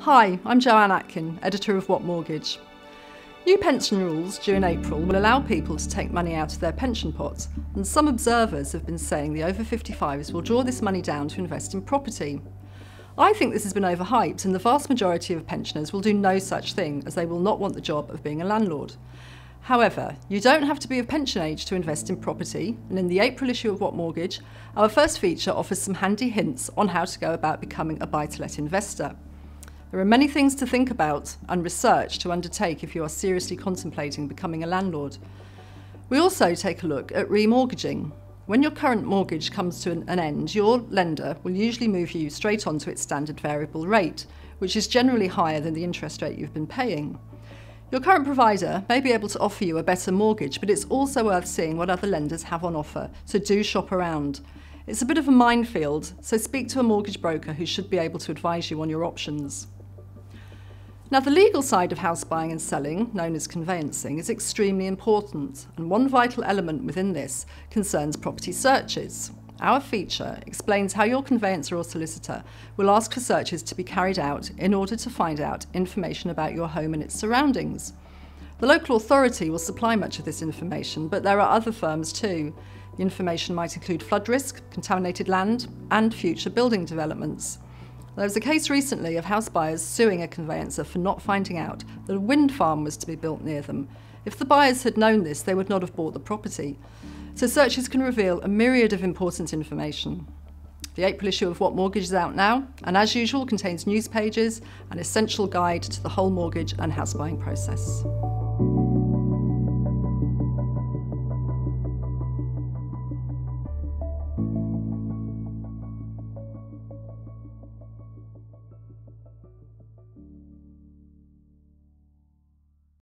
Hi, I'm Joanne Atkin, editor of What Mortgage. New pension rules due in April will allow people to take money out of their pension pots, and some observers have been saying the over 55s will draw this money down to invest in property. I think this has been overhyped, and the vast majority of pensioners will do no such thing, as they will not want the job of being a landlord. However, you don't have to be of pension age to invest in property, and in the April issue of What Mortgage, our first feature offers some handy hints on how to go about becoming a buy-to-let investor. There are many things to think about and research to undertake if you are seriously contemplating becoming a landlord. We also take a look at remortgaging. When your current mortgage comes to an end, your lender will usually move you straight onto its standard variable rate, which is generally higher than the interest rate you've been paying. Your current provider may be able to offer you a better mortgage, but it's also worth seeing what other lenders have on offer, so do shop around. It's a bit of a minefield, so speak to a mortgage broker who should be able to advise you on your options. Now, the legal side of house buying and selling, known as conveyancing, is extremely important, and one vital element within this concerns property searches. Our feature explains how your conveyancer or solicitor will ask for searches to be carried out in order to find out information about your home and its surroundings. The local authority will supply much of this information, but there are other firms too. The information might include flood risk, contaminated land, and future building developments. There was a case recently of house buyers suing a conveyancer for not finding out that a wind farm was to be built near them. If the buyers had known this, they would not have bought the property. So searches can reveal a myriad of important information. The April issue of What Mortgage is out now, and as usual contains news pages, an essential guide to the whole mortgage and house buying process.